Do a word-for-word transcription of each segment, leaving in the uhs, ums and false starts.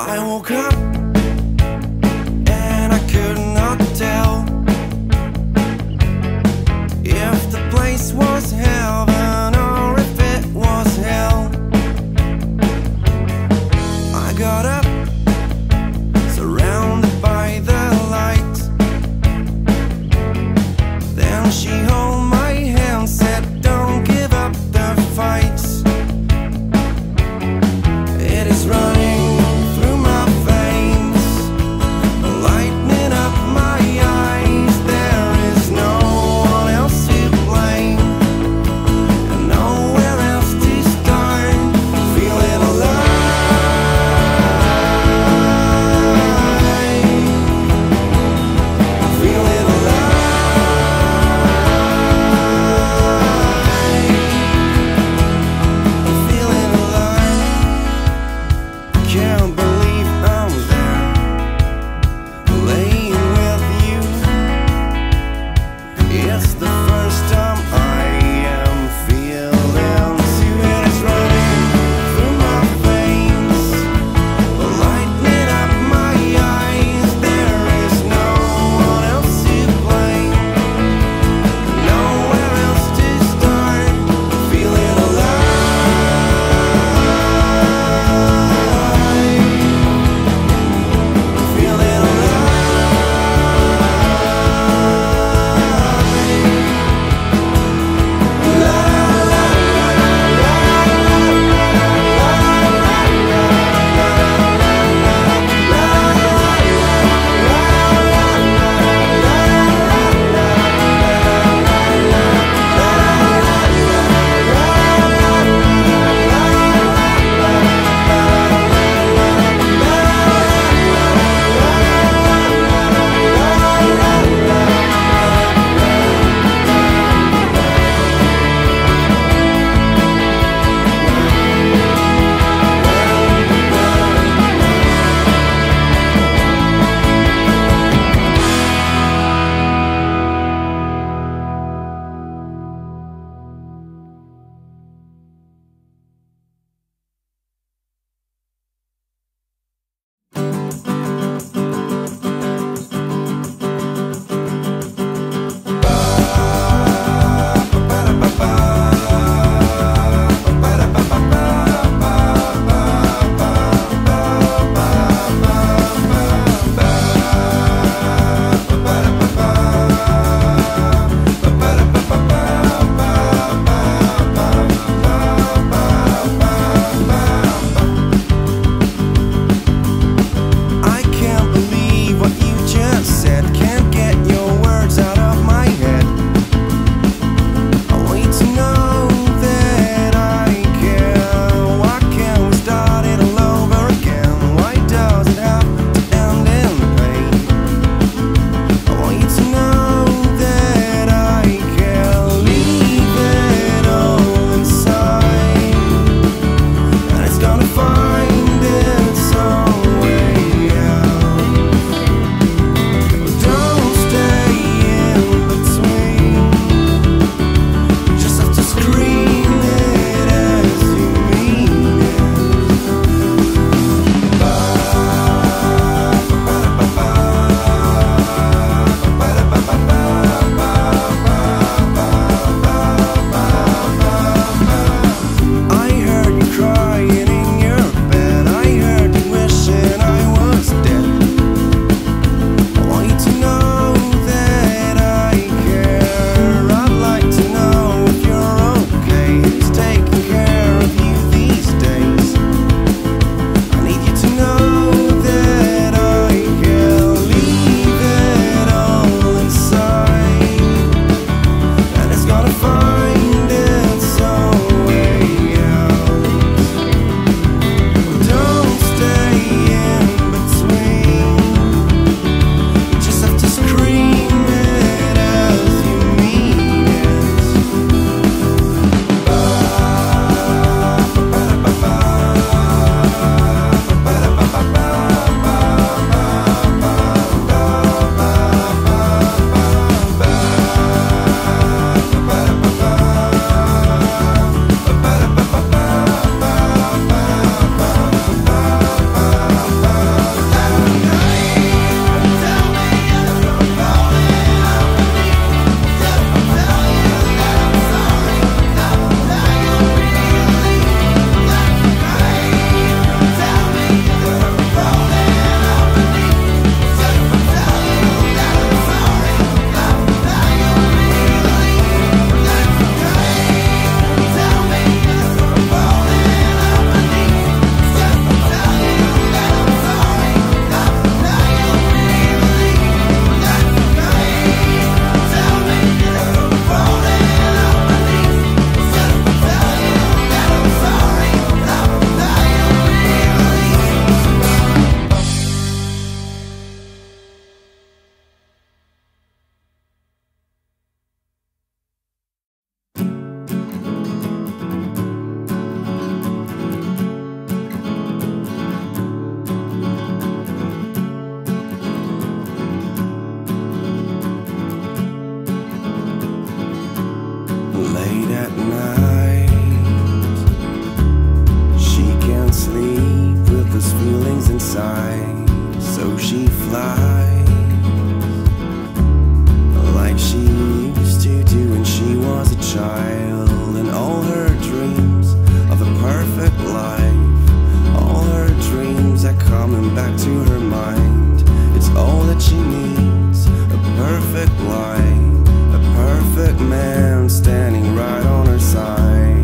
I woke up and I could not tell if the place was heaven or if it was hell. I got up, surrounded by the light. Then she held my hand, said, "Don't give up the fight. It is running through my veins. back to her mind. It's all that she needs, a perfect life, a perfect man standing right on her side.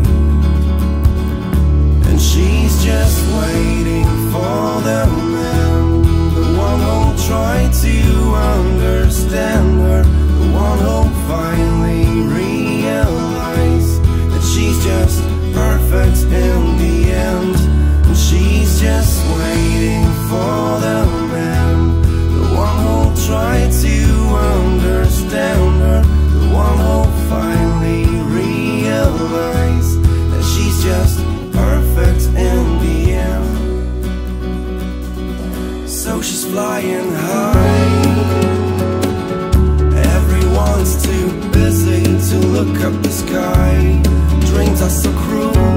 And she's just waiting for the man, the one who'll try to understand her, the one who'll finally realize that she's just perfect in the end. And she's just waiting for the man, the one who'll try to understand her, the one who'll finally realize that she's just perfect in the end. So she's flying high, everyone's too busy to look up the sky. Dreams are so cruel,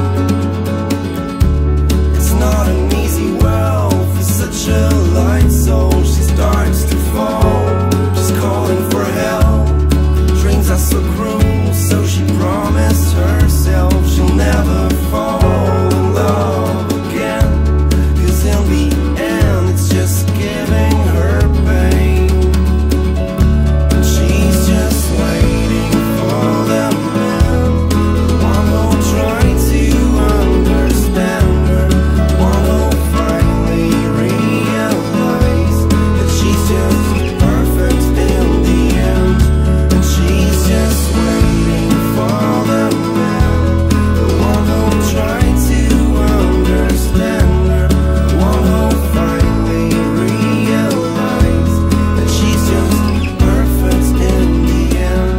it's not an easy world for such a light soul. She starts to fall, she's calling for help. Dreams are so cruel, so she promised herself she'll never fall in love again, 'cause in the end it's just giving her pain. And she's just waiting for the man, the one who'll try to understand her, the one who'll finally realize that she's just perfect in the end. And she's just waiting for the man, the one who'll try to understand her, the one who'll finally realize that she's just perfect in the end.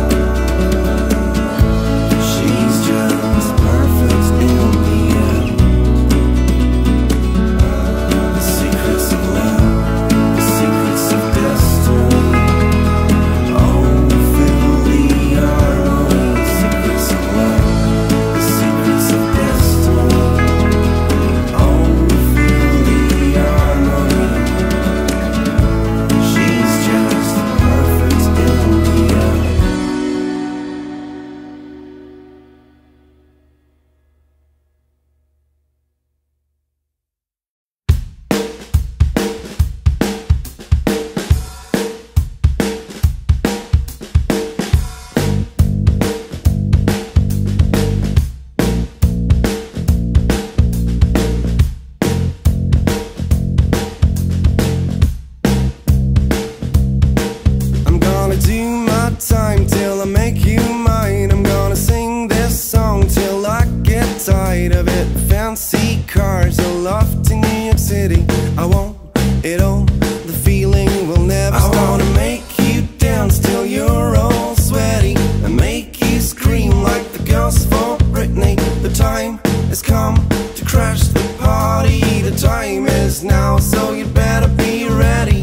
She's just perfect in the end. The secrets of love, the secrets of destiny. Oh, feel the harmony. Secrets of love, the secrets of destiny. Oh, feel the harmony. She's just perfect in the end. I'm gonna do my time till I make you mine. I'm gonna sing this song till I get tired of it. Fancy cars, a loft in New York City. I want it all, the feeling will never stop. I wanna make you dance till you're all sweaty and make you scream like the girls for Britney. The time has come to crash the party. The time is now, so you better be ready.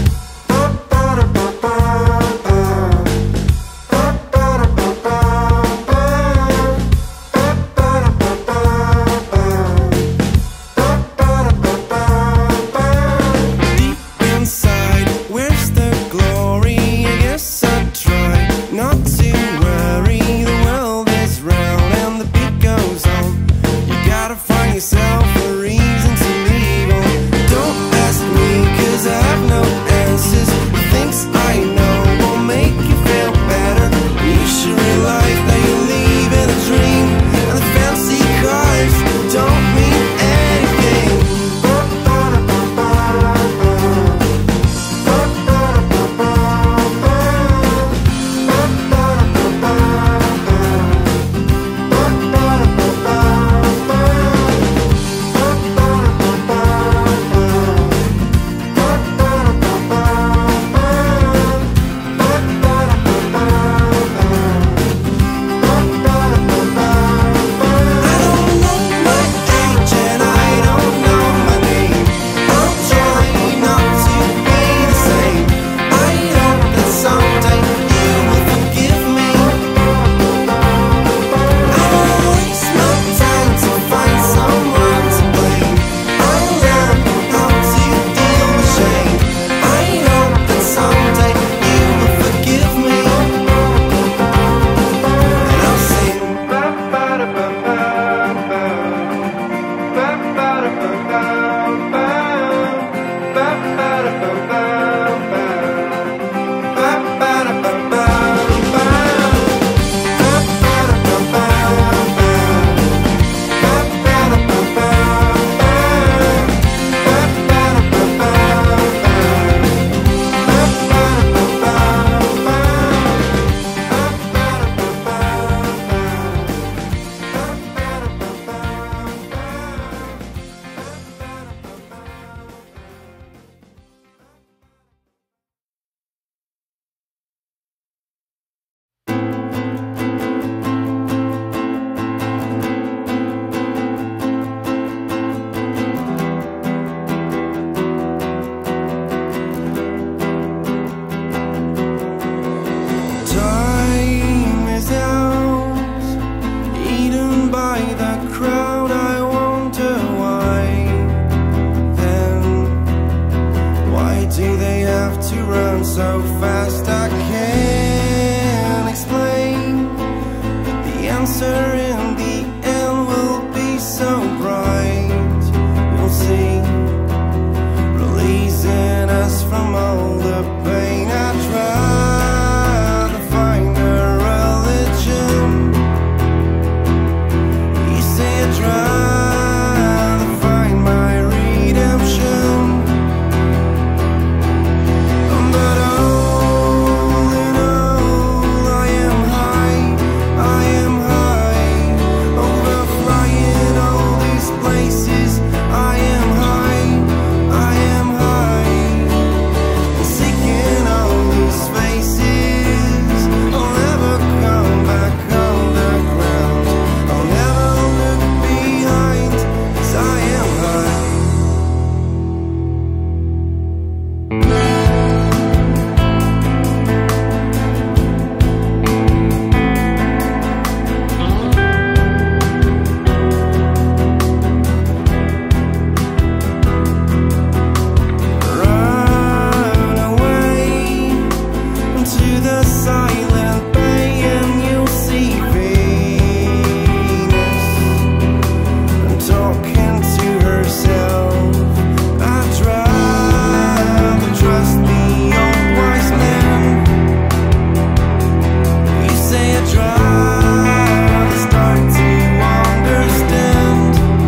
Deep inside, where's the glory? I guess I try not to worry. The world is round and the beat goes on. You gotta find yourself a reason to leave on. Don't ask so fast I can't explain, but the answer in the end will be so bright. You'll see, releasing us from all the pain. I try to find a religion. You say I try to find my redemption, but all in all I am high, I am high, overflying all these places. I am high, I am high, seeking all these faces. I'll never come back on the ground, I'll never look behind, 'cause I am high. Run away into the silent bay and you'll see Venus talking to herself. I try to trust the old wise man. You say I try to start to understand,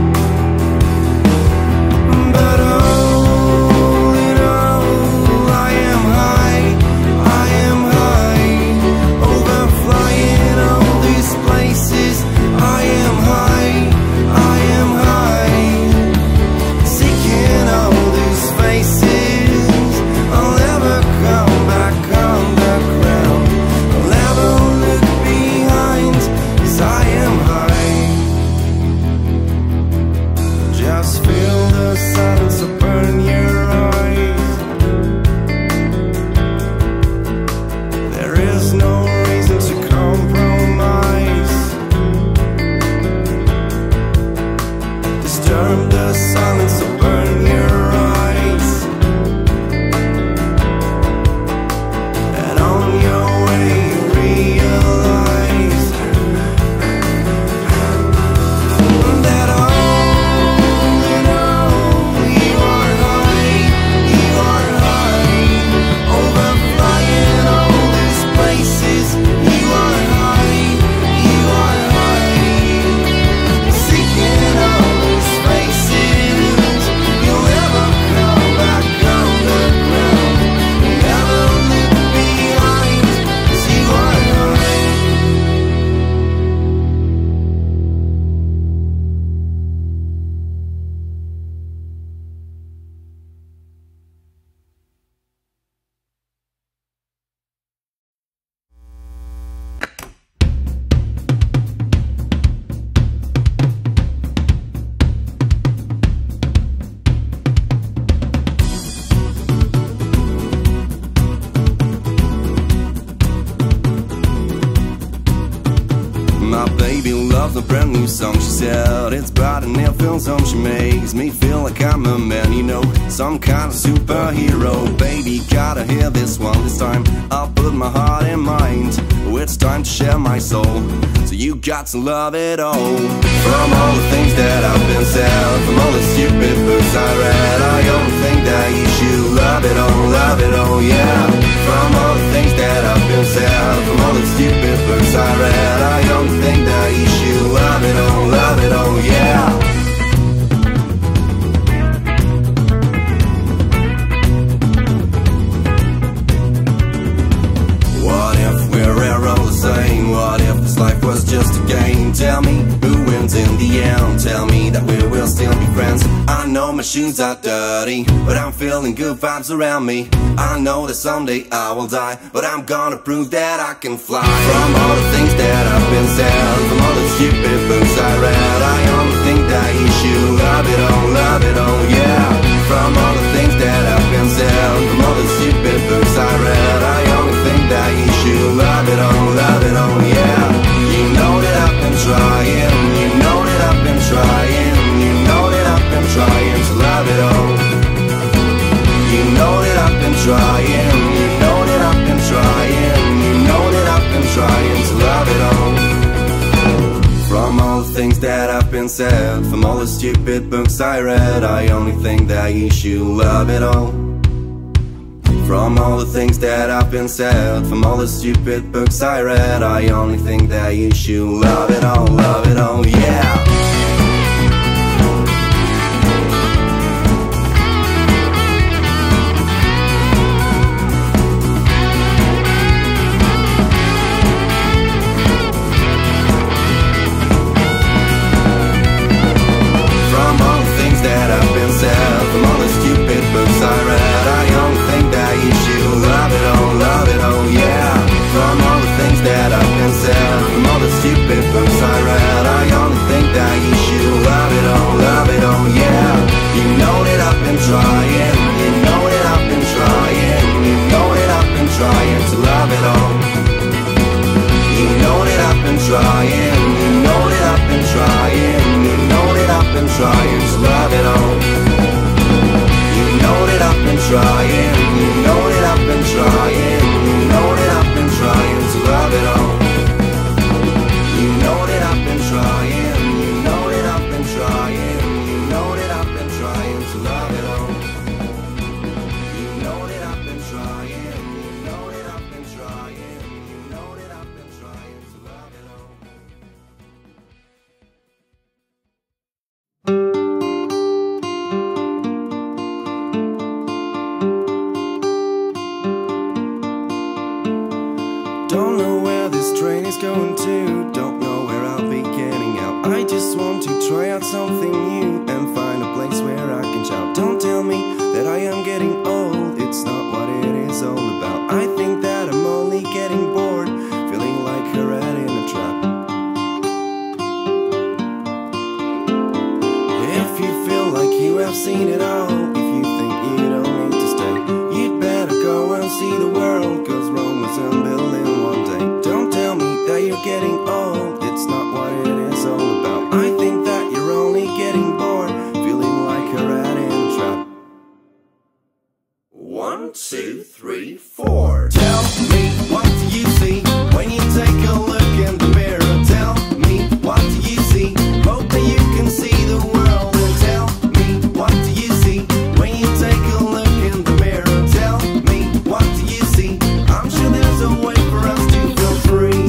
but all in all I am high, I am high, overflying all these places. I am high, I am high, seeking all these faces. I'll never come back on the ground, I'll never look behind, 'cause I am high. Just feel the silence so burn your eyes. There is no reason to compromise. Disturb the silence so burn your eyes. And on your way you realize that all in all you are high, you are high, overflying all these places. You are high, you are high, seeking all these faces. You'll never come back on the ground, you'll never look behind, 'cause you are high. My baby loves a brand new song, she said. It's bright and it feels home. She makes me feel like I'm a man, you know, some kind of superhero. Baby, gotta hear this one. This time I'll put my heart in mind. Oh, it's time to share my soul, so you got to love it all. From all the things that I've been said, from all the stupid books I read, I only think that you should love it all, love it all, yeah. From all the things that I've been said, from all the stupid books I read, I only think that you should love it all, love it all, yeah. What if we're all the same? What if this life was just a game? Tell me who wins in the end. Tell me that we will still be friends. I know my shoes are dirty, but I'm feeling good vibes around me. I know that someday I will die, but I'm gonna prove that I can fly. From all the things that I've been said, from all the stupid books I read, I only think that you should love it all, love it all, yeah. From all the things that I've been said, from all the stupid books I read, I only think that you should love it all, love it all, yeah. You know that I've been trying, you know that I've been trying, you know that I've been trying to love it all. You know that I've been trying, you know I've been said, from all the stupid books I read, I only think that you should love it all. From all the things that I've been said, from all the stupid books I read, I only think that you should love it all, love it all, yeah. Don't know where this train is going to, don't know where I'll be getting out. I just want to try out something new and find a place where I can shout. Don't tell me that I am getting old, it's not what it is all about. I think that I'm only getting bored, feeling like a rat in a trap. If you feel like you have seen it all, if you think you don't need to stay, you'd better go and see the world, cause Rome was unbuilt in one day. Don't tell me that you're getting old, it's not what it is all about. I think that you're only getting bored, feeling like a rat in a trap. One, two, three, four. Tell me, what do you see when you take a look in the mirror? Tell me, what do you see? Hope that you can see the world. And tell me, what do you see when you take a look in the mirror? Tell me, what do you see? I'm sure there's a way for us to feel free.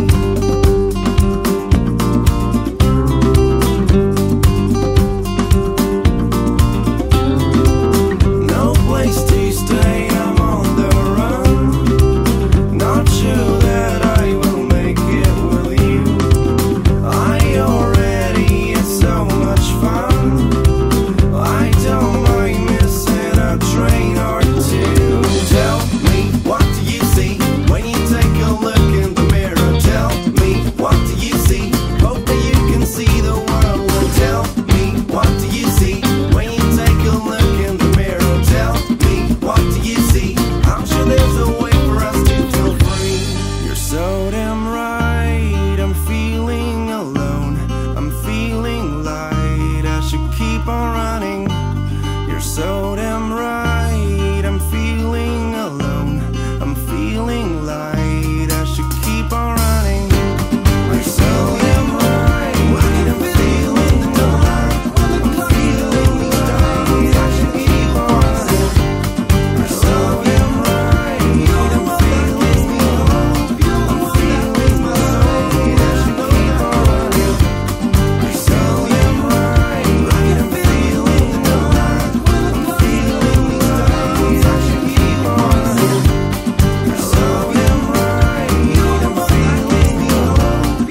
No place to stay, I'm on the run. Not sure that I will make it with you. I already had so much fun, I don't mind missing a train or two. Tell me, what do you see when you take a look in the mirror? Tell me, what do you see? Hope that you can see the world. And tell me, what do you see when you take a look in the mirror? Tell me, what do you see? I'm sure there's a way for us to feel free. You're so damn right, I'm feeling alone, I'm feeling light, I should keep on running. You're so damn right, I'm feeling alone, I'm feeling light, I should keep on running. You're so damn right, I'm feeling alive, I'm feeling light, I should keep on running. You're so damn right, I'm feeling alone, I'm feeling light, I should keep on running. You're so damn right, I'm feeling alive, I'm feeling light, I should keep on running. You're so damn right, I'm feeling alone, I'm feeling light,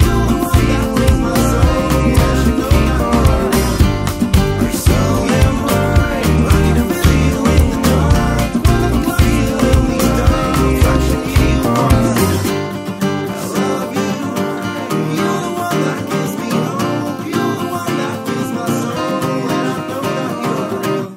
I should keep on running. You're so damn right, I'm feeling alive, I'm feeling light, I should keep on running. I love you, you're the one that gives me hope, you're the one that fills my soul, and I know that you're real.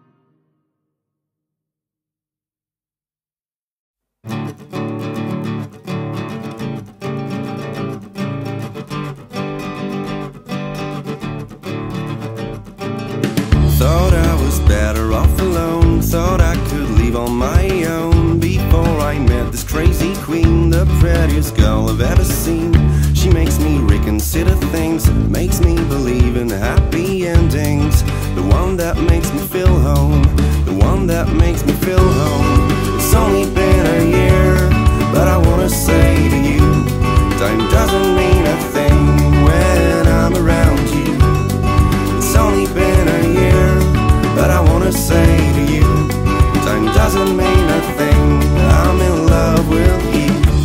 Thought I was better off alone, thought I could leave on my own before I met this crazy queen, the prettiest girl I've ever seen. She makes me reconcile consider things, makes me believe in happy endings. The one that makes me feel home, the one that makes me feel home. It's only been a year, but I wanna say to you, time doesn't mean a thing when I'm around you. It's only been a year, but I wanna say to you, time doesn't mean a thing, I'm in love with you.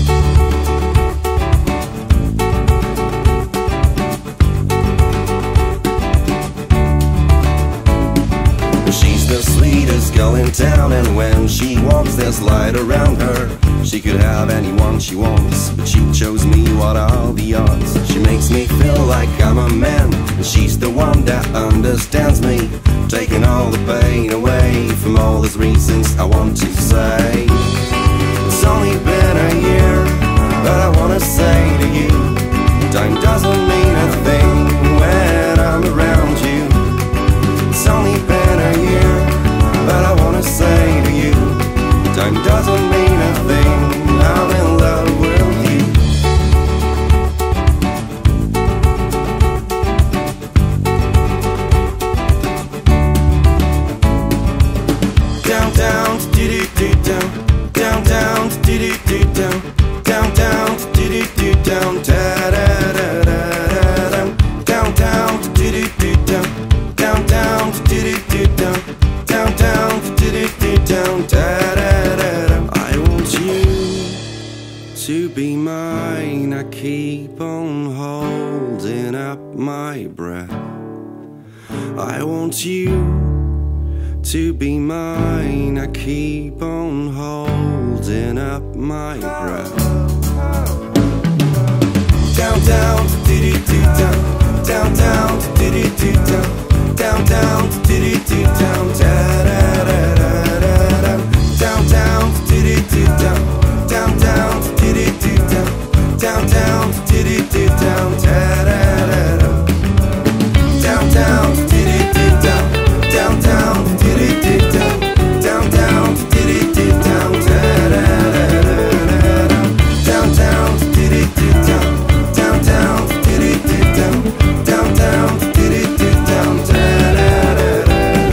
She's the sweetest girl in town, and when she walks there's light around her. She could have anyone she wants, but she chose me, what are the odds? She makes me feel like I'm a man, and she's the one that understands me, taking all the pain away from all those reasons I want to say. It's only been a year, but I wanna say to you, time doesn't mean a thing when I'm around you. It's only been a year, but I wanna say to you, time doesn't mean a thing, I'm in love with you. Downtown, do-do-do-down, downtown, do-do-do-down, downtown, do-do-do-down, da-da-da-da-da-dum, downtown, do-do-do-down, downtown, do-do-do-down, downtown, do-do-do-down, da-da-da-dum. I want you to be mine, I keep on holding up my breath. I want you to be mine, I keep on holding up my breath. Downtown, do-do-do-down, downtown, do-do-do-down, downtown, do-do-do-down, da-da-da-da-da-dum, downtown, do-do-do-down, downtown, do-do-do-down, downtown, do-do-do-down, da-da-da-dum, downtown, do-do-do-down, downtown, do-do-do-down, downtown, do-do-do-down, da-da-da-da-da-dum, downtown, do-do-do-down, downtown, do-do-do-down, downtown, do-do-do-down, da-da-da-da-da.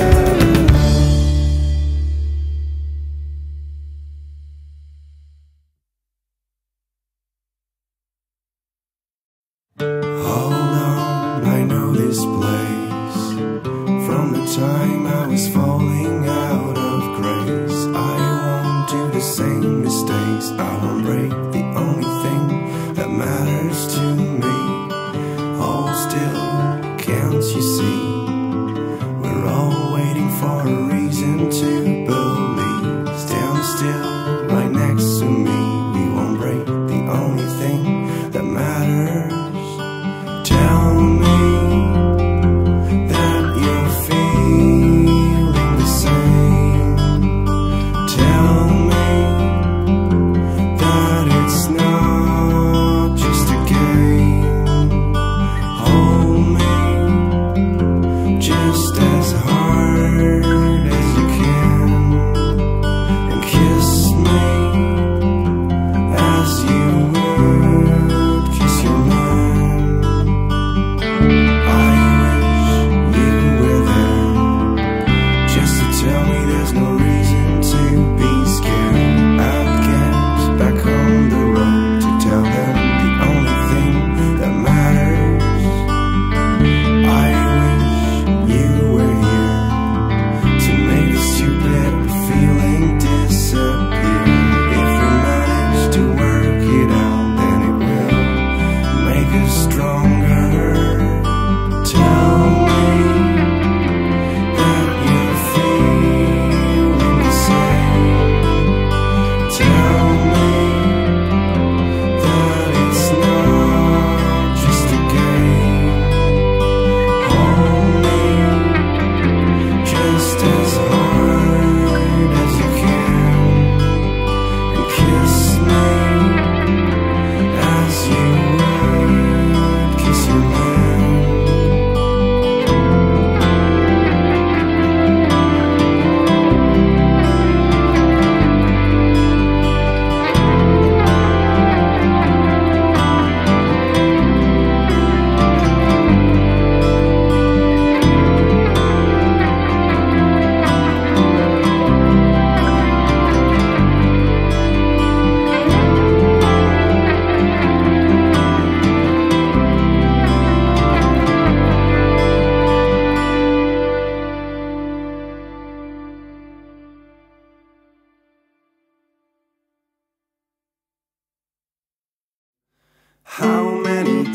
Hold on, I know this place. From the time I was falling out of grace, I won't do the same mistakes, I won't break the only thing that matters to me. Hold still, can't you see? We're all waiting for a reason to believe. Stand still, right next to me. We won't break the only thing that matters. Tell me that you're feeling the same.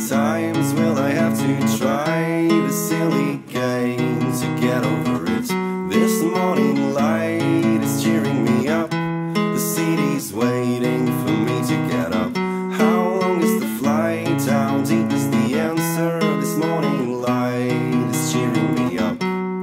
times will I have to try the silly game to get over it? This morning light is cheering me up. The city's waiting for me to get up. How long is the flight? How deep is the answer? This morning light is cheering me up.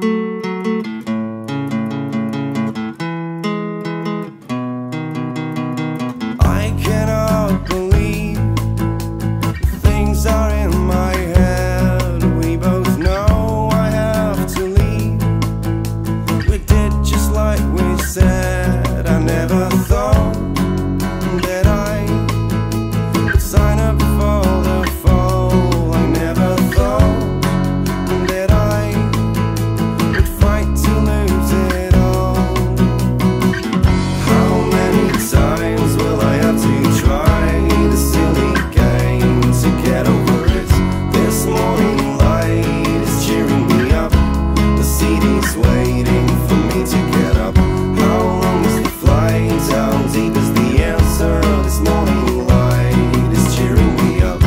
I cannot believe things are in my head. We both know I have to leave. We did just like we said. I never thought that I would sign up for the fall. I never thought that I would fight to lose it all. How many times will I have to try the silly game to get over it? This morning light is cheering me up. The city's waiting for me to get up. How long is the flight? How deep is the answer? This morning light is cheering me up.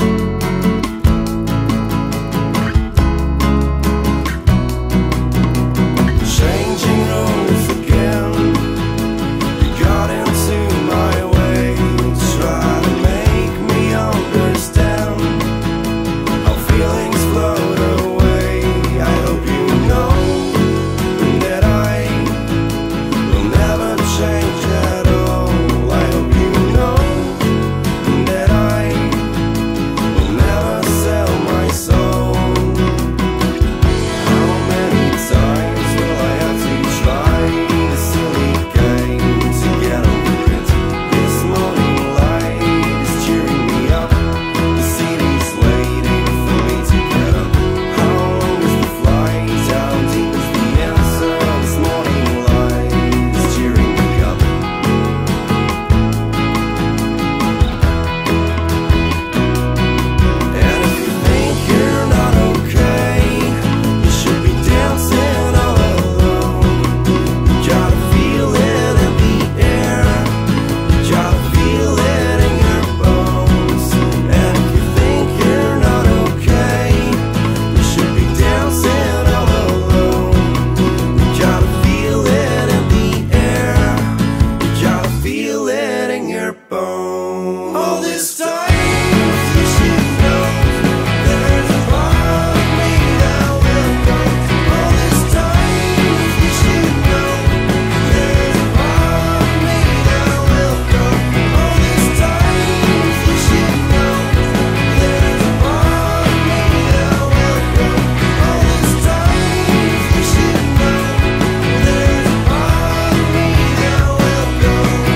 Changing rules again. You got into my way, try to make me understand how feelings float away. I hope you know that I will never change at all. I hope you know that I will never sell my soul. How many times will I have to try the silly game to get over it? This morning light is cheering me up. The city's waiting for me to get up. How long is the flight? How deep is the answer? This morning light is cheering me up. And if you think you're not okay, you should be dancing all alone. You gotta feel it in the air. You gotta feel it in your bones. And if you think you're not okay, you should be dancing all alone. You gotta feel it in the air. You gotta feel it in your bones. All this time, you should know there's a part of me that will go. All this time, you should know there's a part of me that will go. All this time, you should know there's a part of me that will go. All this time, you should know there's a part of me that will go.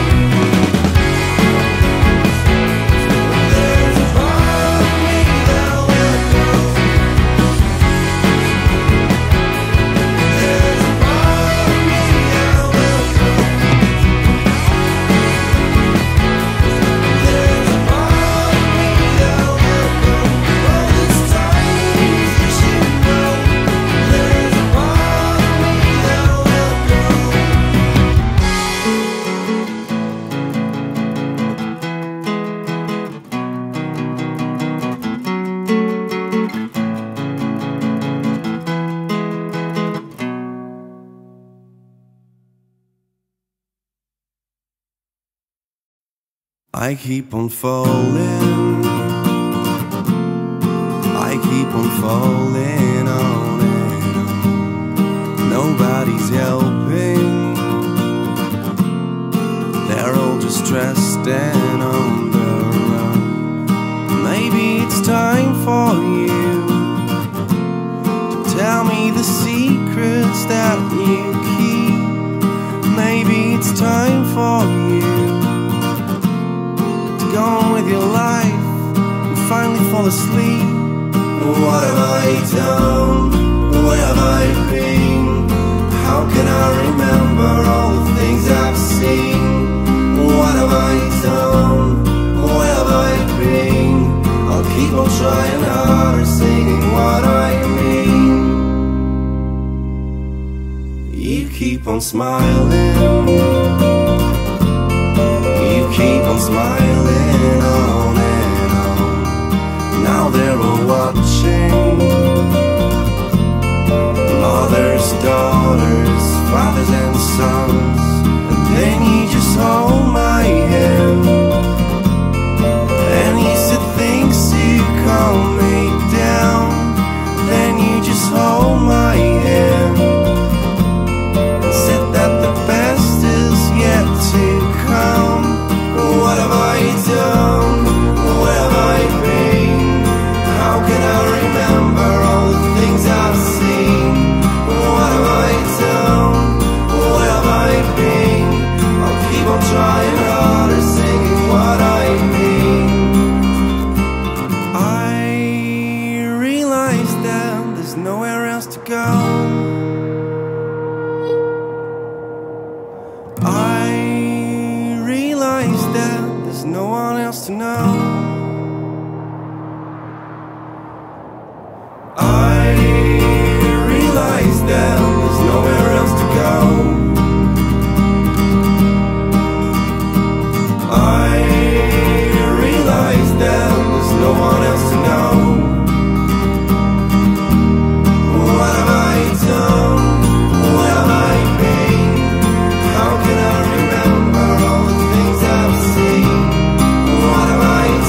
There's a part of me that will go. There's a part of me that will go. There's a part of me that will go. All this time, you should know there's a part of me that will go. I keep on falling, I keep on falling on and on. Nobody's helping, they're all just stressed and on the run. Maybe it's time for you to tell me the secrets that you keep. Maybe it's time for you go on with your life and finally fall asleep. What have I done? Where have I been? How can I remember all the things I've seen? What have I done? Where have I been? I'll keep on trying harder, singing what I mean. You keep on smiling, you keep on smiling on and on. now they're all watching. Mothers, daughters, fathers and sons. And then you just hold my hand, and he said things to calm me down. Then you just hold my hand and said that the best is yet to come. What have I done? Where have I been? How can I remember all the things I've seen? What have I done? Where have I been? I'll keep on trying harder, singing what I mean. I realize that there's nowhere else to go. I realize that there's no one else to know. I realize that there's nowhere else to go. I realize that there's no one else to know. What have I done? Where have I been? How can I remember all the things I've seen? What have I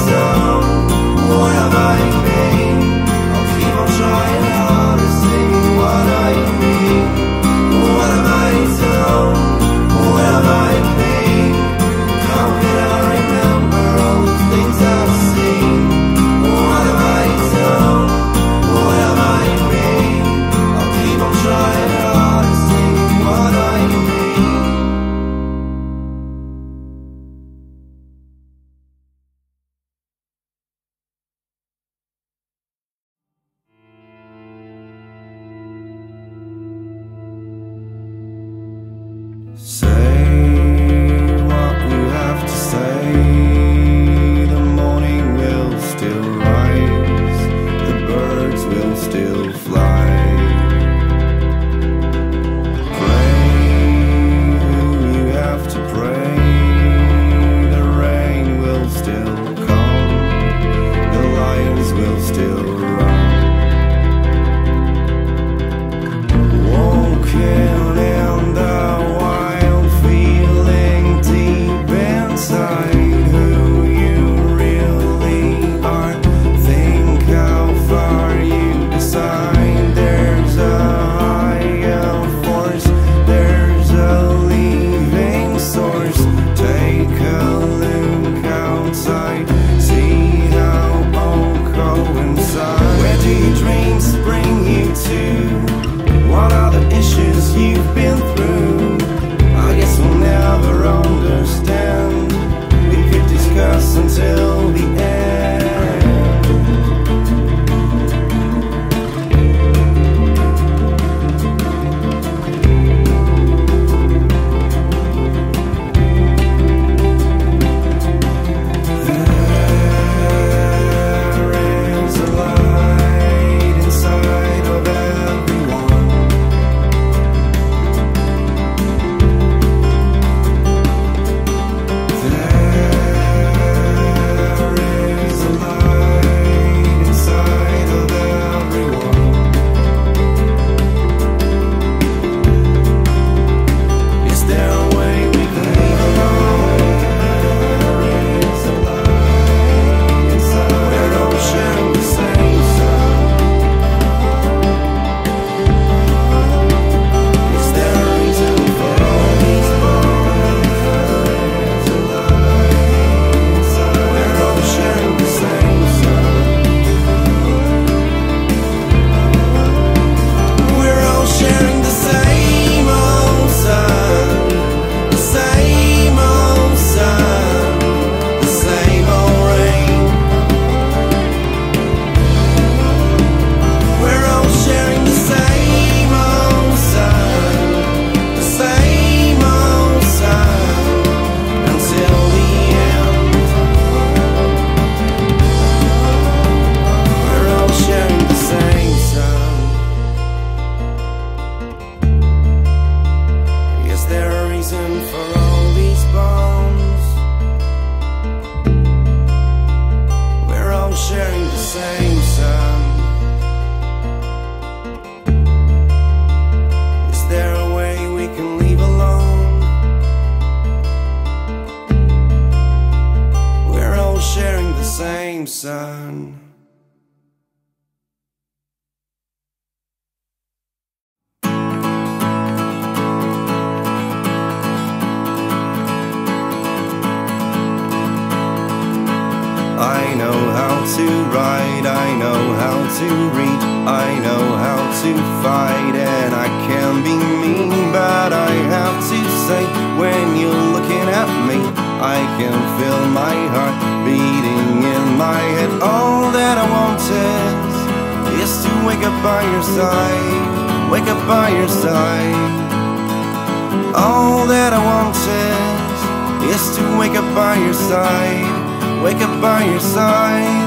to read, I know how to fight, and I can be mean, but I have to say, when you're looking at me, I can feel my heart beating in my head. All that I want is, is to wake up by your side, wake up by your side. All that I want is, is to wake up by your side, wake up by your side.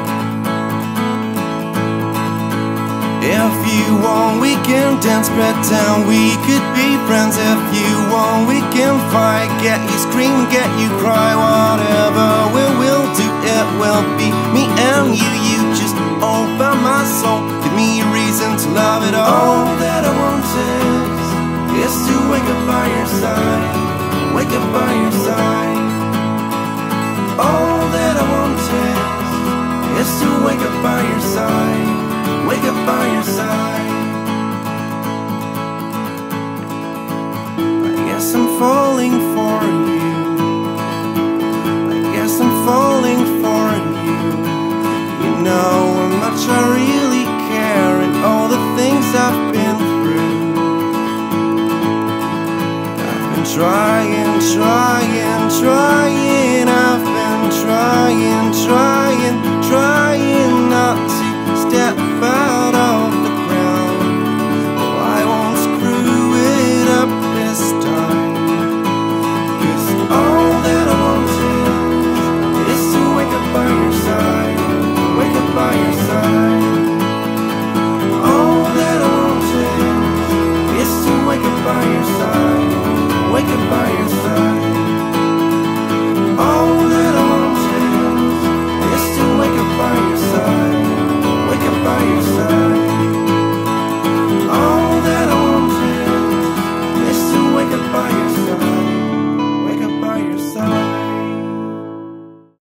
If you want, we can dance, pretend we could be friends. If you want, we can fight, get you scream, get you cry. Whatever we will do, it will be me and you. You just open my soul, give me a reason to love it all. All that I want is, is to wake up by your side, wake up by your side. All that I want is, is to wake up by your side, wake up by your side. I guess I'm falling for you, I guess I'm falling for you. You know how much I really care, and all the things I've been through. I've been trying, trying, trying. I've been trying, trying, trying not to step out of the ground. Oh, I won't screw it up this time, 'cause all that I want is, is to wake up by your side, wake up by your side. All that I want is, is to wake up by your side, wake up by your side. All that I want is, is to wake up by your side, wake up by your side. All that I want is, is to wake up by your side.